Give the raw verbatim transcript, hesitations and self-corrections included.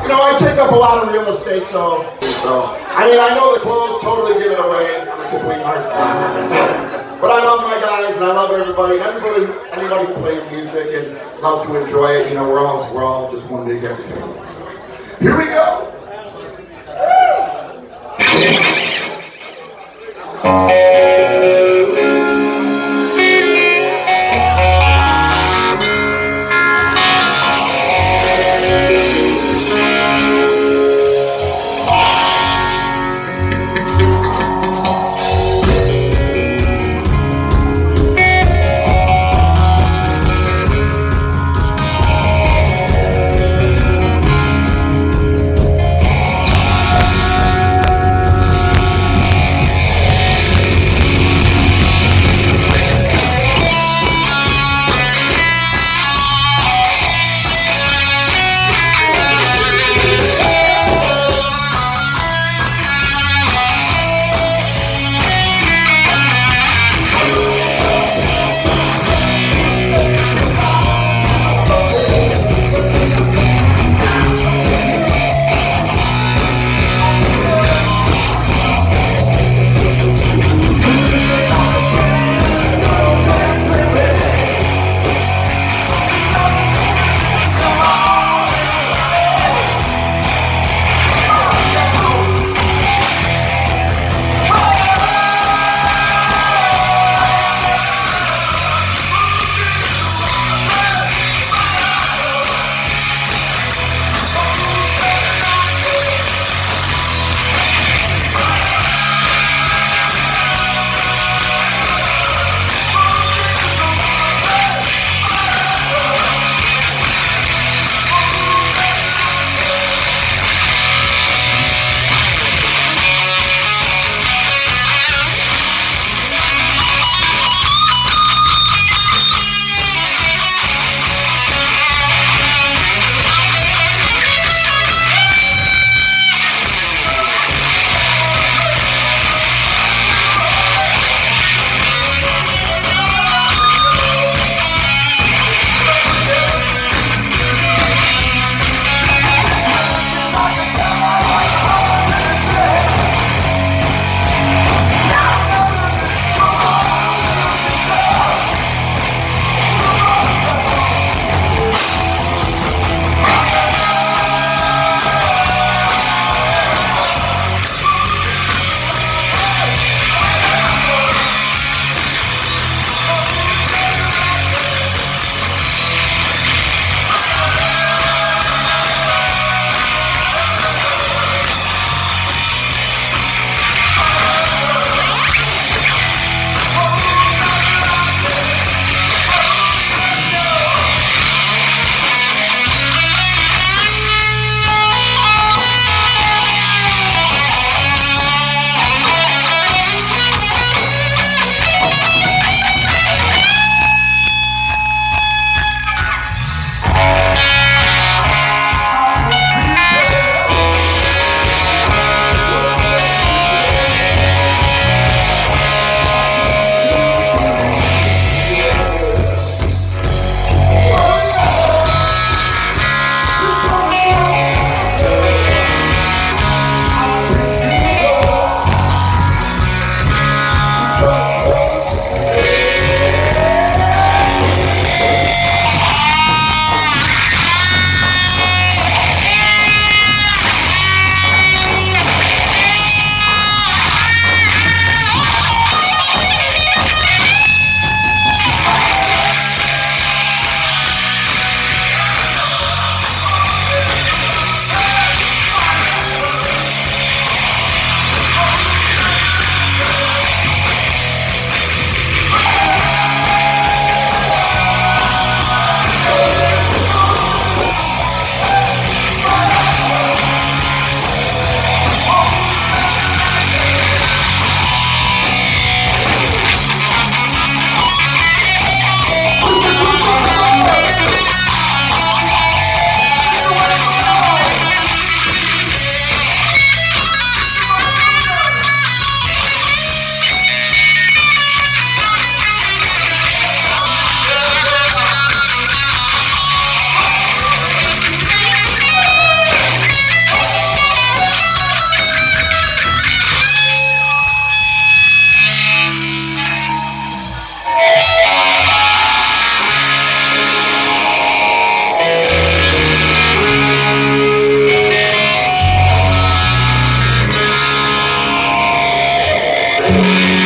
You know, I take up a lot of real estate, so, so I mean, I know the clothes totally give it away. I'm a complete narcissist. But I love my guys, and I love everybody. Everybody, anybody who plays music and loves to enjoy it, you know, we're all, we're all just one big happy family. So, here we go. Thank you.